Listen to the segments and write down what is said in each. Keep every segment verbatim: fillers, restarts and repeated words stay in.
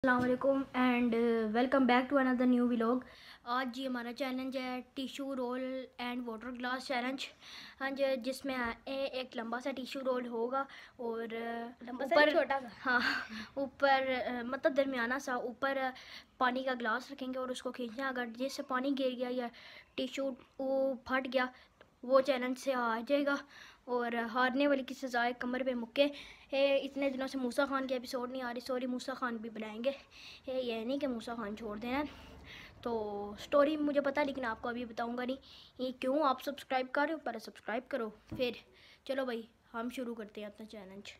अस्सलामुअलैकुम and welcome back to another new vlog. आज जी हमारा चैलेंज है tissue roll and water glass challenge. हाँ जी, जिसमें एक लंबा सा टिशू रोल होगा और ऊपर छोटा सा, हाँ ऊपर मतलब दरमियाना सा ऊपर पानी का ग्लास रखेंगे और उसको खींचना। अगर जिससे पानी गिर गया या टिशू वो फट गया वो चैलेंज से आ जाएगा और हारने वाले की सजाए कमर पे मुक्के। ए, इतने दिनों से मूसा खान की एपिसोड नहीं आ रही, सॉरी मूसा खान भी बनाएंगे। ए, ये नहीं कि मूसा खान छोड़ देना। तो स्टोरी मुझे पता है लेकिन आपको अभी बताऊंगा नहीं। ये क्यों आप सब्सक्राइब कर रहे हो, पहले सब्सक्राइब करो फिर चलो भाई हम शुरू करते हैं अपना चैलेंज।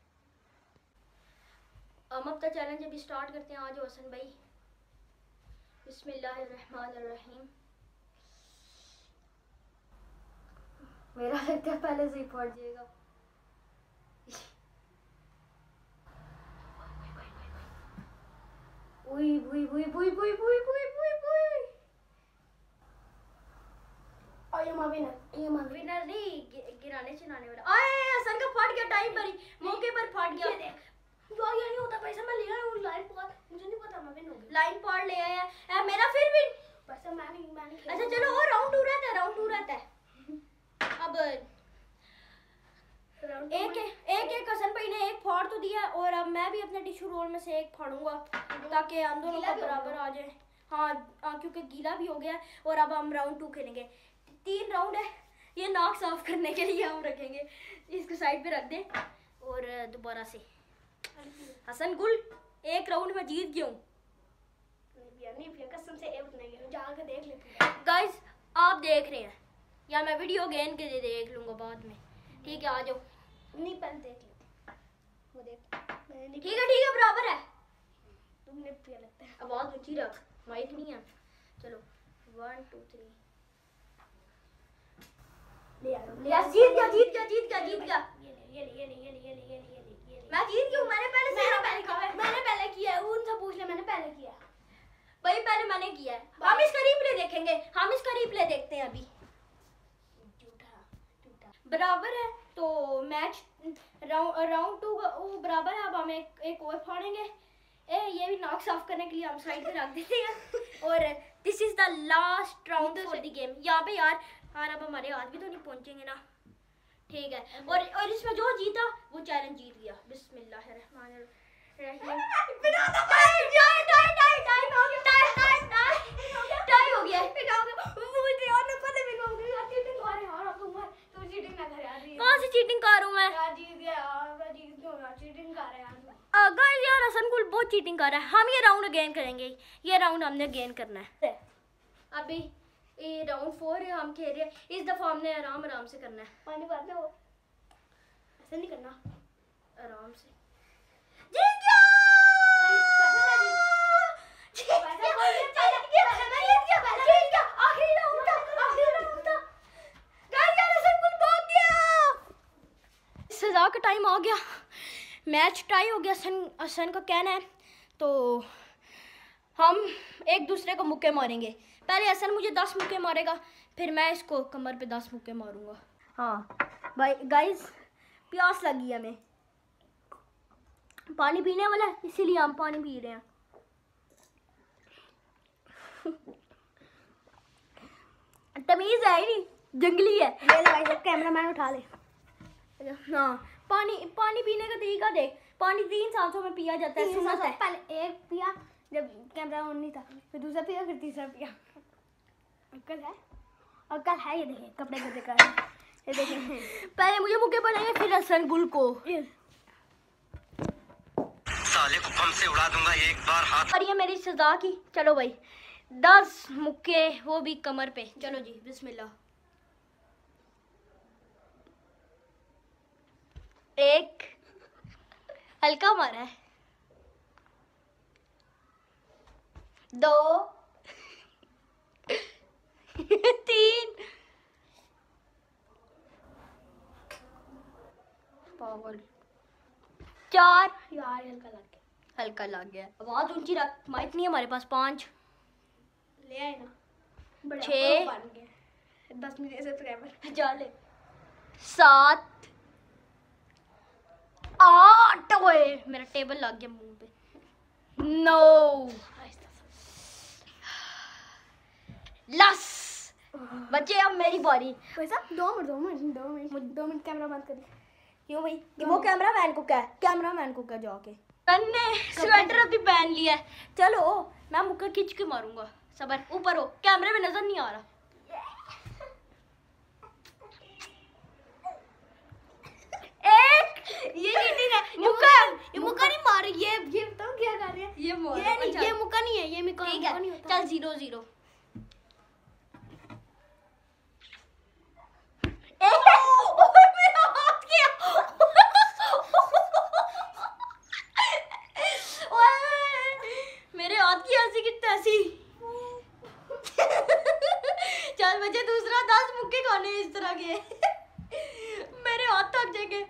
हम अपना चैलेंज अभी स्टार्ट करते हैं। आज हसन भाई बिस्मिल्लाहिर्रहमानिर्रहीम। मेरा लगता है पहले से ही फट जाएगा। उई उई उई उई उई उई उई उई उई। और ये विनर, ये विनर नहीं गिराने चिनाने वाला। आए हसन का फट गया टाइम पर ही, मौके पर फट गया। देख जो ये नहीं होता पैसा मैं ले आया हूं। लाइन पार मुझे नहीं पता मैं विन हो गई। लाइन पार ले आया है मेरा फिर भी पैसा मैं नहीं मैंने। अच्छा चलो और राउंड टू रहता है, राउंड टू रहता है। अब एक एक एक हसन भाई ने एक फाड़ तो दिया और अब मैं भी अपने टिश्यू रोल में से एक फाड़ूंगा ताकि हम दोनों का बराबर आ जाए। हाँ आ, क्योंकि गीला भी हो गया और अब हम राउंड टू खेलेंगे। तीन राउंड है, ये नाक साफ करने के लिए हम रखेंगे। इसको साइड पे रख दे और दोबारा से हसन गुल एक राउंड में जीत गया हूँ। कसम से जाकर देख ले गाइस, आप देख रहे हैं या मैं वीडियो गेन के लिए देख लूंगा बाद में। ठीक है आ जाओ। नहीं पहले देख लेते वो देख। ठीक है ठीक है बराबर है। तुमने पिया लगता है। आवाज ऊंची रख, माइक नहीं है। चलो वन टू थ्री ले आ ले आ। जीत गया जीत गया जीत गया जीत गया। ये ले ये ले ये ले ये ले ये ले ये ले ये ले। मैं जीत गया हूं। मैंने पहले मैंने पहले किया है। मैंने पहले किया है। उनसे पूछ ले मैंने पहले किया है भाई, पहले मैंने किया है। हम इसका रिप्ले देखेंगे, हम इसका रिप्ले देखते हैं अभी। बराबर है तो मैच राउंड राउंड टू वो बराबर है। अब हम एक एक और फाड़ेंगे। ए ये भी नाक साफ करने के लिए हम साइड पे रख देते हैं और this is the last round for the game. यहाँ पे यार यार अब हमारे हाथ भी तो नहीं पहुंचेंगे ना। ठीक है और और इसमें जो जीता वो चैलेंज जीत गया। बिस्मिल्लाहिर्रहमानिर्रहीम। टाई हो गया। कहाँ से चीटिंग कर रहा हूँ मैं? गाइस यार हसन गुल बहुत चीटिंग कर रहा है। हम ये राउंड गेन करेंगे, ये राउंड हमने गेन करना है। अभी ये राउंड फोर है, हम खेल रहे हैं। इस दफा हमने आराम आराम से करना है। पानी भर दो, ऐसे नहीं करना, आराम से। जीत गया सजा का टाइम आ गया। मैच टाई हो गया। सन हसन का कहना है तो हम एक दूसरे को मुक्के मारेंगे। पहले हसन मुझे दस मुक्के मारेगा फिर मैं इसको कमर पे दस मुक्के मारूंगा। हाँ भाई गाइस प्यास लगी है हमें, पानी पीने वाला है इसीलिए हम पानी पी रहे हैं। तमीज है ही नहीं, जंगली है। ले ले भाई कैमरा मैन उठा ले। हाँ पानी पानी पीने का तरीका देख। पानी तीन सांसों में पिया जाता है। सुना है पहले एक पिया जब कैमरा ऑन नहीं था, फिर दूसरा पिया, फिर तीसरा पिया। अक्ल है, अक्ल है। ये देखिए कपड़े को देखा है, ये देखिए। पहले मुझे मुक्के बनाएंगे फिर हसन गुल को। साले को बम से उड़ा दूंगा एक बार हाथ। और ये मेरी सजा की। चलो भाई दस मुक्के, वो भी कमर पे। चलो जी बिस्मिल्लाह। एक हल्का मारा है, दो तीन पागल, चार यार हल्का लग गया, हल्का लग गया। आवाज ऊंची रख, माइक नहीं हमारे पास। पाँच ले आए ना, छः दस मिनट सब्सक्राइबर चाले, सात आठ। ओए मेरा टेबल लग गया मुंह पे। नो लस बच्चे, अब मेरी बारी। वैसा दो मिनट दो मिनट दो मिनट दो मिनट कैमरा बंद करिए। क्यों भाई? वो कैमरा मैन को क्या कैमरा मैन को क्या जाके मैंने स्वेटर भी पहन लिया है। चलो मैं मुक्का खींच के मारूंगा। सबर, ऊपर हो, कैमरे में नजर नहीं आ रहा। एक ये नहीं है मुक्का, ये मुक्का नहीं मार रही। ये ये बताओ क्या कर रहे हैं? ये मार ये नहीं, ये मुक्का नहीं है, ये मुक्का ठीक है। नहीं होता। चल जीरो जीरो। मेरे हाथ की हंसी कितनी हंसी। चल बच्चे, दूसरा दस मुक्के खाने इस तरह के। मेरे हाथ थक जाएंगे।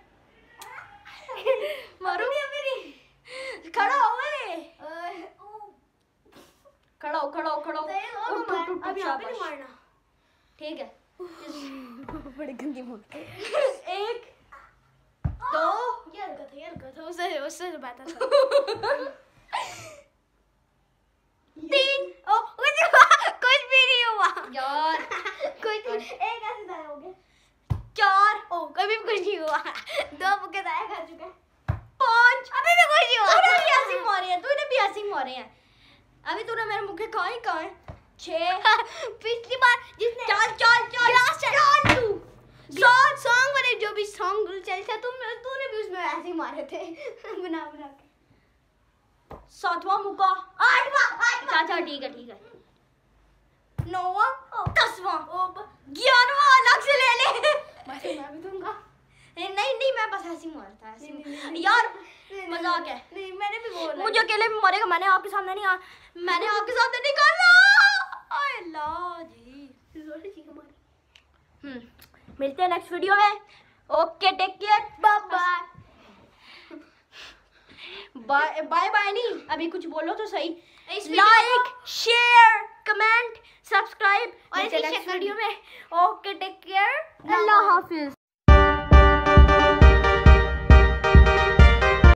मारो मेरी। खड़ा हो गए, खड़ा हो खड़ा हो खड़ा हो। उठ, उठ, उठ, अब यहाँ पे नहीं शाबाश। मारना। ठीक है। बड़ी गंदी मुक्का। एक दो, ये हल्का था, ये हल्का था, उससे उससे बेहतर था। तीन। ओ कुछ कुछ भी नहीं हुआ यार कुछ नहीं, एक ऐसे दाया हो गया। चार। ओ कभी भी कुछ नहीं हुआ। दो मुक्के दाया खा चुका है। पाँच। अभी भी कुछ नहीं हुआ। तूने भी ऐसे ही मारे हैं, तूने भी ऐसे ही मारे हैं। अभी तूने मेरे मुक्के खाए कहाँ हैं? छह। पिछली बार जिसने चल चल चल चल तू सॉन्ग सॉन्ग वाले जो भी सॉन्ग चल था, तुम तूने भी उसमें ऐसे ही मारे थे। बना बना के। सातवां मुक्का। आठवां आठवां। अच्छा ठीक है ठीक है। नौवां दसवां। ओ ब- ग्यारहवां अलग से ले ले। बस मैं भी दूंगा। नहीं नहीं, मैं बस ऐसे ही मारता है, ऐसे नहीं, ही। नहीं, नहीं, यार नहीं, मजाक है। नहीं मैंने भी बोला। मुझे अकेले भी मारेगा, मैंने आपके सामने नहीं आ मैंने आपके सामने नहीं करना। आय अल्लाह जी। हम्म मिलते हैं नेक्स्ट वीडियो में। Okay take care, bye bye. Bye bye bye नहीं, अभी कुछ बोलो तो सही। इस video like share comment subscribe और और इसी नेक्स्ट शक्ल वीडियो में। ओके टेक केयर, अल्लाह हाफिज।